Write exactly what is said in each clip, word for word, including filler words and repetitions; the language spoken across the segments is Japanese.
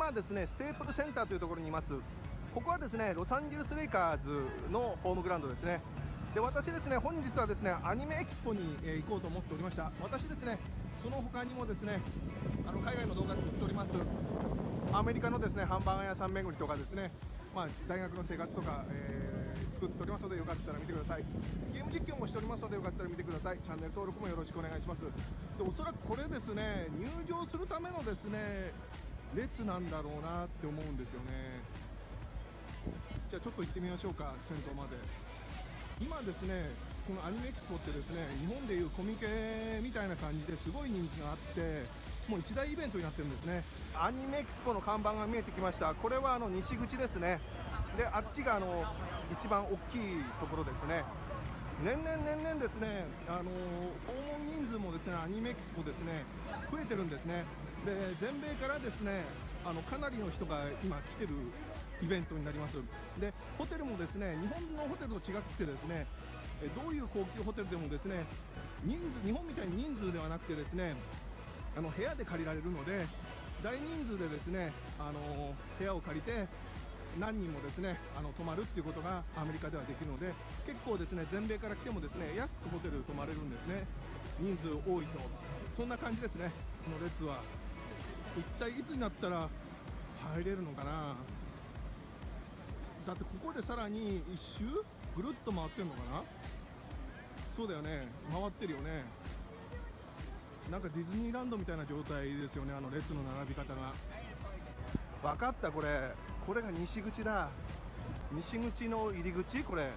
今ですねステープルセンターというところにいます。ここはですねロサンゼルスレイカーズのホームグラウンドですね。で私ですね本日はですねアニメエキスポに、えー、行こうと思っておりました。私ですねその他にもですねあの海外の動画作っております。アメリカのですねハンバーガー屋さん巡りとかですね、まあ、大学の生活とか、えー、作っておりますのでよかったら見てください。ゲーム実況もしておりますのでよかったら見てください。チャンネル登録もよろしくお願いします。でおそらくこれですね入場するためのですね列なんだろうなって思うんですよね。じゃあちょっと行ってみましょうか。先頭まで今ですねこのアニメエキスポってですね日本でいうコミケみたいな感じですごい人気があってもう一大イベントになってるんですね。アニメエキスポの看板が見えてきました。これはあの西口ですね。であっちがあの一番大きいところですね。年々年々ですねあの訪問人数もですねアニメエキスポですね増えてるんですね。で全米からですねあのかなりの人が今来てるイベントになります。でホテルもですね日本のホテルと違ってですねどういう高級ホテルでもですね人数日本みたいに人数ではなくてですねあの部屋で借りられるので大人数でですねあの部屋を借りて何人もですねあの泊まるっていうことがアメリカではできるので結構ですね全米から来てもですね安くホテル泊まれるんですね。人数多いとそんな感じですね。この列は一体いつになったら入れるのかな。だってここでさらに一周ぐるっと回ってるのかな。そうだよね回ってるよね。なんかディズニーランドみたいな状態ですよねあの列の並び方が。分かった。これこれが西口だ。西口の入り口これ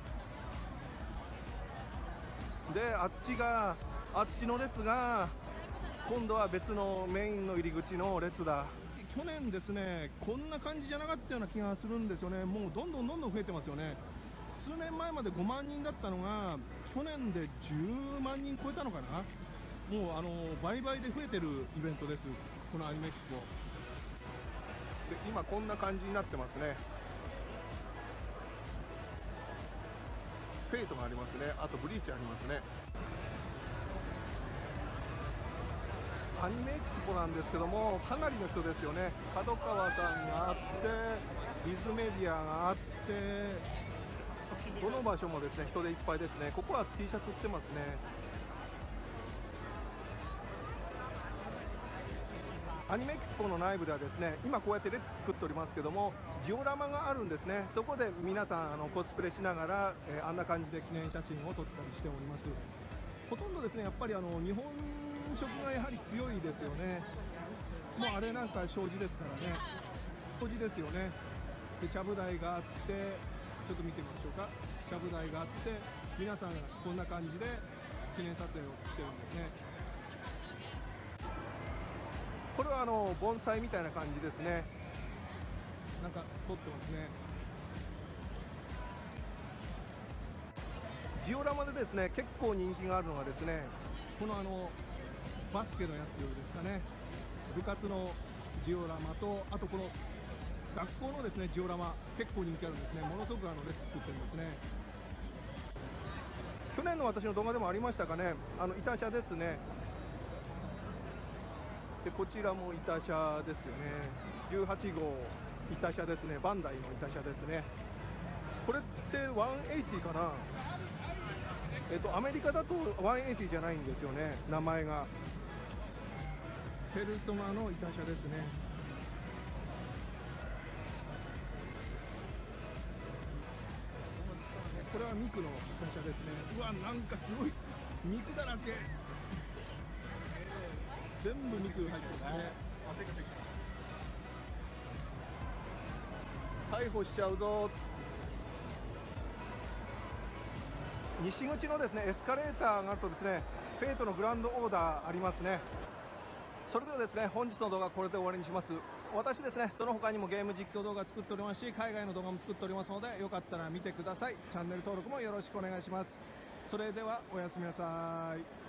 であっちがあっちの列が今度は別のメインの入り口の列だ。去年ですねこんな感じじゃなかったような気がするんですよね。もうどんどんどんどん増えてますよね。数年前までごまんにんだったのが去年でじゅうまんにん超えたのかな。もうあの倍々で増えてるイベントですこのアニメエキスポで。今こんな感じになってますね。フェイトがありますね。あとブリーチありますね。アニメエキスポなんですけどもかなりの人ですよね。角川さんがあってビズメディアがあってどの場所もですね人でいっぱいですね。ここは T シャツ売ってますね。アニメエキスポの内部ではですね今こうやって列作っておりますけどもジオラマがあるんですね。そこで皆さんあのコスプレしながら、えー、あんな感じで記念写真を撮ったりしております。ほとんどですねやっぱりあの日本食がやはり強いですよね。もうあれなんか障子ですからね。障子ですよね。でちゃぶ台があってちょっと見てみましょうか。ちゃぶ台があって皆さんこんな感じで記念撮影をしてるんですね。これはあの盆栽みたいな感じですね。なんか撮ってますね。ジオラマでですね結構人気があるのがですねこのあのバスケのやつですかね。部活のジオラマとあとこの学校のですねジオラマ結構人気あるんですね。ものすごくあの列作ってるんですね。去年の私の動画でもありましたかね。あの板車ですね。でこちらも板車ですよね。じゅうはちごう板車ですね。バンダイの板車ですね。これってひゃくはちじゅうかな。えっとアメリカだとひゃくはちじゅうじゃないんですよね名前が。ペルソナの板車ですね。これはミクの板車ですね。うわなんかすごい肉だらけ。全部肉入ってますね。逮捕しちゃうぞ。西口のですねエスカレーターがあるとですねフェイトのグランドオーダーありますね。それではですね本日の動画はこれで終わりにします。私ですねその他にもゲーム実況動画作っておりますし海外の動画も作っておりますのでよかったら見てください。チャンネル登録もよろしくお願いします。それではおやすみなさい。